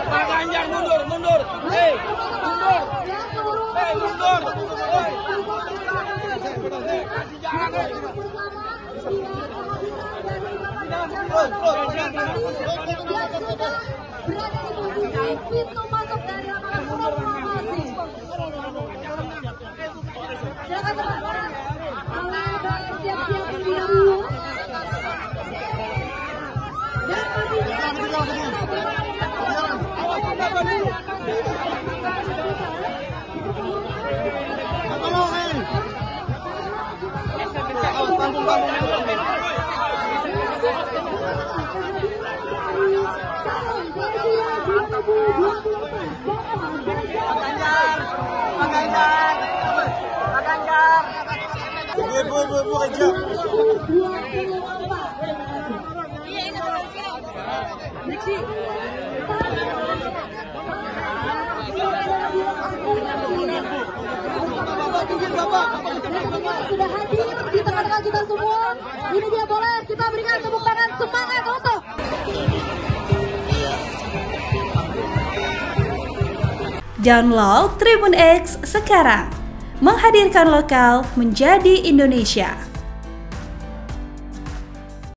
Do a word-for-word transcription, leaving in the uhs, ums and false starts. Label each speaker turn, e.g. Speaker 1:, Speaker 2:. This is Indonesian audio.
Speaker 1: Pak Ganjar mundur, mundur. Hei, mundur. Hei, mundur. Hei. Kasih jalan, hei.
Speaker 2: Pintu masuk dari lapangan proklamasi. Silakan teman-teman. Kalian siap-siap terlebih dahulu. Dan pastinya
Speaker 1: Pak Ganjar, Pak Ganjar. Bu, bu, bu, aja.
Speaker 2: Sudah hadir di tengah-tengah kita semua. Ini dia, boleh kita berikan tepuk tangan semangat untuk
Speaker 3: Download Tribun X sekarang, menghadirkan lokal menjadi Indonesia.